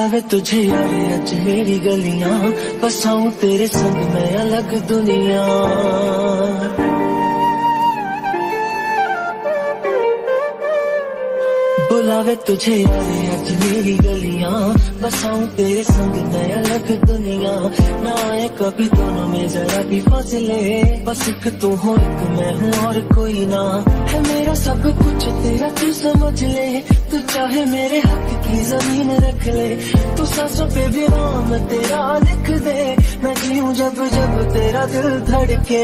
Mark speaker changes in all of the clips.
Speaker 1: बुलावे तुझे यारे अज मेरी गलियां, बसाऊं तेरे संग मैं अलग दुनिया। बुलावे तुझे यारे अज मेरी गलियां, बसाऊं तेरे संग मैं अलग दुनिया। ना आए कभी दोनों में जरा भी फासले, बस एक तू हो एक मैं हूँ और कोई ना। है मेरा सब कुछ तेरा तू समझ ले, तू चाहे मेरे हक की जमीन रख ले। तू सांसों पे भी नाम तेरा लिख दे, मैं जीऊं जब जब तेरा दिल धड़के।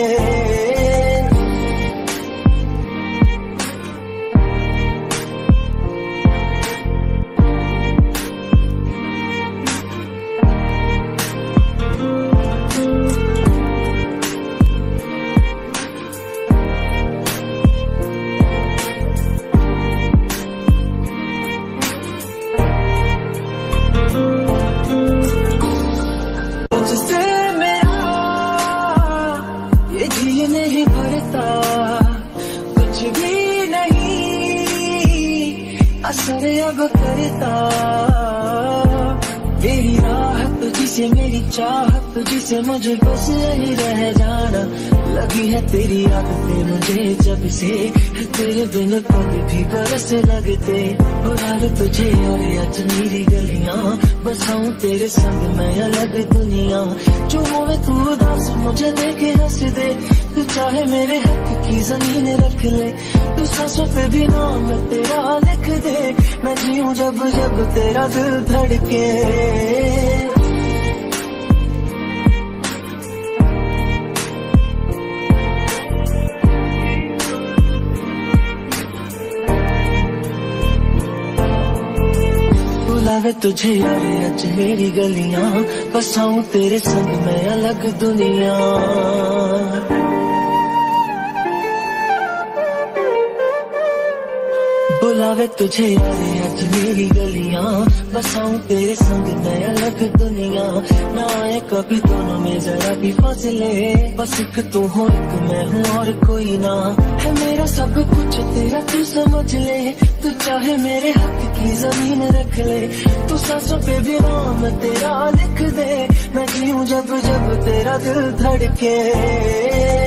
Speaker 1: नहीं भरता कुछ भी नहीं, असर अब करता। मेरी राहत तुझसे मेरी चाहत तुझसे, मुझे बस यही रह जाना। लगी है तेरी आदतें मुझे जब से, तेरे बिन पल भी बरस लगते। बुलावे तुझे और आज मेरी गलियां, बसाऊं तेरे संग मैं अलग दुनिया। जो होवे तू उदास मुझे देखे हंस दे, तू चाहे मेरे हक की जमीन रख ले। तू सांसों पे भी नाम तेरा लिख दे, मैं जीऊं जब जब तेरा दिल धड़के। बुलावे तुझे यारे अज मेरी गलियां, बसाऊं तेरे संग मैं अलग दुनिया। बुलावे तुझे यारे अज मेरी गलियां, बसाऊं तेरे संग मैं अलग दुनिया। ना आए कभी दोनों में जरा भी फासले, बस एक तू हो एक मैं हूँ और कोई ना। है मेरा सब कुछ तेरा तू समझ ले, तू चाहे मेरे हक की जमीन रख ले। तू सांसों पे भी नाम तेरा लिख दे, मैं जीऊं जब जब तेरा दिल धड़के।